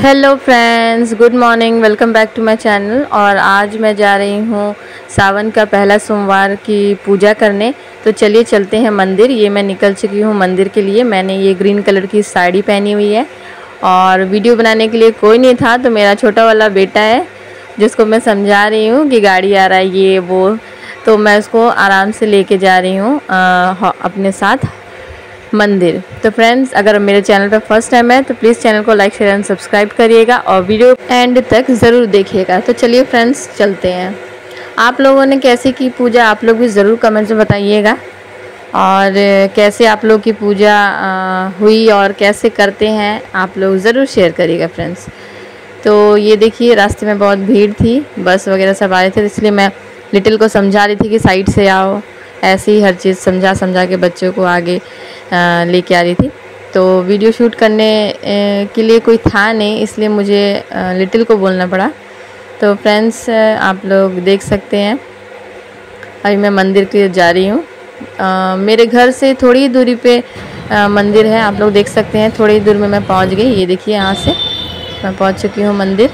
Hello friends, good morning, welcome back to my channel. और आज मैं जा रही हूँ सावन का पहला सोमवार की पूजा करने। तो चलिए चलते हैं मंदिर। ये मैं निकल चुकी हूँ मंदिर के लिए। मैंने ये ग्रीन कलर की साड़ी पहनी हुई है और वीडियो बनाने के लिए कोई नहीं था, तो मेरा छोटा वाला बेटा है जिसको मैं समझा रही हूँ कि गाड़ी आ रहा है ये वो, तो मैं उसको आराम से लेके जा रही हूँ अपने साथ मंदिर। तो फ्रेंड्स, अगर मेरे चैनल पर फर्स्ट टाइम है तो प्लीज़ चैनल को लाइक शेयर एंड सब्सक्राइब करिएगा और वीडियो एंड तक ज़रूर देखिएगा। तो चलिए फ्रेंड्स चलते हैं। आप लोगों ने कैसे की पूजा आप लोग भी ज़रूर कमेंट्स में बताइएगा, और कैसे आप लोग की पूजा हुई और कैसे करते हैं आप लोग ज़रूर शेयर करिएगा फ्रेंड्स। तो ये देखिए, रास्ते में बहुत भीड़ थी, बस वगैरह सब आए थे, इसलिए मैं लिटिल को समझा रही थी कि साइड से आओ। ऐसे ही हर चीज़ समझा के बच्चों को आगे लेके आ रही थी। तो वीडियो शूट करने के लिए कोई था नहीं, इसलिए मुझे लिटिल को बोलना पड़ा। तो फ्रेंड्स, आप लोग देख सकते हैं अभी मैं मंदिर के जा रही हूँ। मेरे घर से थोड़ी ही दूरी पे मंदिर है, आप लोग देख सकते हैं। थोड़ी दूर में मैं पहुँच गई। ये देखिए, यहाँ से मैं पहुँच चुकी हूँ मंदिर।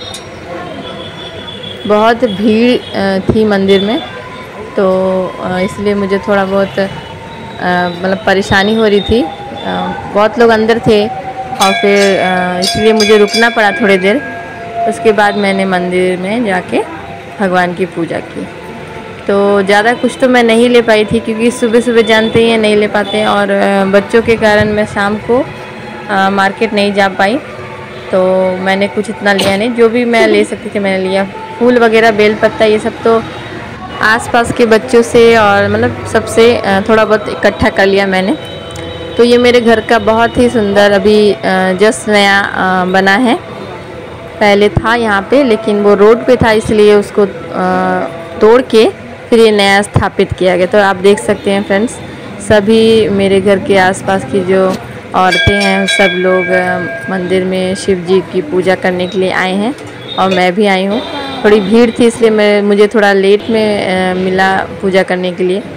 बहुत भीड़ थी मंदिर में, तो इसलिए मुझे थोड़ा बहुत मतलब परेशानी हो रही थी। बहुत लोग अंदर थे और फिर इसलिए मुझे रुकना पड़ा थोड़ी देर। उसके बाद मैंने मंदिर में जाके भगवान की पूजा की। तो ज़्यादा कुछ तो मैं नहीं ले पाई थी, क्योंकि सुबह सुबह जानते ही हैं नहीं ले पाते हैं, और बच्चों के कारण मैं शाम को मार्केट नहीं जा पाई। तो मैंने कुछ इतना लिया नहीं, जो भी मैं ले सकती थी मैंने लिया। फूल वगैरह, बेलपत्ता, ये सब तो आसपास के बच्चों से और मतलब सबसे थोड़ा बहुत इकट्ठा कर लिया मैंने। तो ये मेरे घर का बहुत ही सुंदर अभी जस्ट नया बना है। पहले था यहाँ पे, लेकिन वो रोड पे था, इसलिए उसको तोड़ के फिर ये नया स्थापित किया गया। तो आप देख सकते हैं फ्रेंड्स, सभी मेरे घर के आसपास की जो औरतें हैं सब लोग मंदिर में शिव जी की पूजा करने के लिए आए हैं, और मैं भी आई हूँ। थोड़ी भीड़ थी, इसलिए मुझे थोड़ा लेट में मिला पूजा करने के लिए।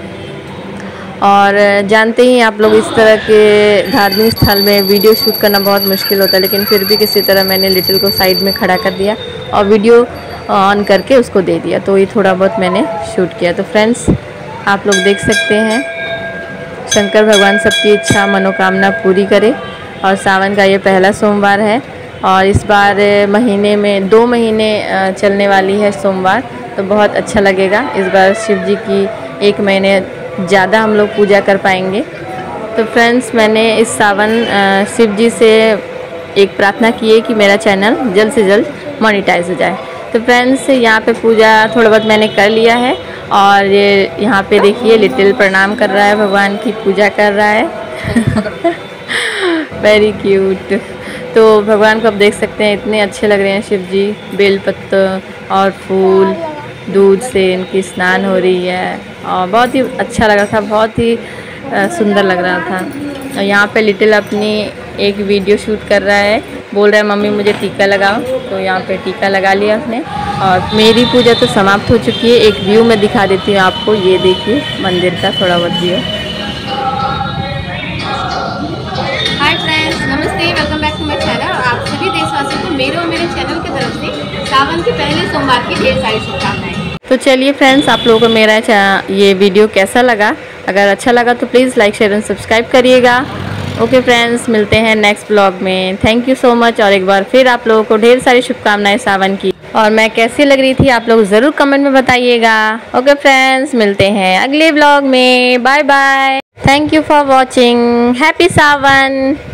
और जानते ही आप लोग, इस तरह के धार्मिक स्थल में वीडियो शूट करना बहुत मुश्किल होता है, लेकिन फिर भी किसी तरह मैंने लिटिल को साइड में खड़ा कर दिया और वीडियो ऑन करके उसको दे दिया। तो ये थोड़ा बहुत मैंने शूट किया। तो फ्रेंड्स, आप लोग देख सकते हैं, शंकर भगवान सबकी इच्छा मनोकामना पूरी करे। और सावन का ये पहला सोमवार है, और इस बार महीने में 2 महीने चलने वाली है सोमवार, तो बहुत अच्छा लगेगा। इस बार शिव जी की 1 महीने ज़्यादा हम लोग पूजा कर पाएंगे। तो फ्रेंड्स, मैंने इस सावन शिव जी से एक प्रार्थना की है कि मेरा चैनल जल्द से जल्द मोनेटाइज हो जाए। तो फ्रेंड्स, यहाँ पे पूजा थोड़ा बहुत मैंने कर लिया है, और ये यहाँ पे देखिए लिटिल प्रणाम कर रहा है, भगवान की पूजा कर रहा है। Very cute. तो भगवान को आप देख सकते हैं, इतने अच्छे लग रहे हैं शिव जी। बेलपत्र और फूल, दूध से इनकी स्नान हो रही है, और बहुत ही अच्छा लग रहा था, बहुत ही सुंदर लग रहा था। और यहाँ पे लिटिल अपनी एक वीडियो शूट कर रहा है, बोल रहा है मम्मी मुझे टीका लगाओ। तो यहाँ पे टीका लगा लिया उसने, और मेरी पूजा तो समाप्त हो चुकी है। एक व्यू मैं दिखा देती हूँ आपको, ये देखिए मंदिर का थोड़ा बहुत व्यू। हाय फ्रेंड्स, नमस्ते, welcome back to my channel. और आप सभी देशवासियों को मेरे और मेरे चैनल की तरफ से सावन के पहले सोमवार की ढेर सारी शुभकामनाएं। तो चलिए फ्रेंड्स, आप लोगों को मेरा ये वीडियो कैसा लगा? अगर अच्छा लगा तो please like share and subscribe करिएगा। ओके फ्रेंड्स, मिलते हैं नेक्स्ट ब्लॉग में। थैंक यू सो मच, और एक बार फिर आप लोगों को ढेर सारी शुभकामनाएं सावन की। और मैं कैसी लग रही थी आप लोग ज़रूर कमेंट में बताइएगा। ओके फ्रेंड्स, मिलते हैं अगले ब्लॉग में। Bye bye. Thank you for watching. Happy Sawan.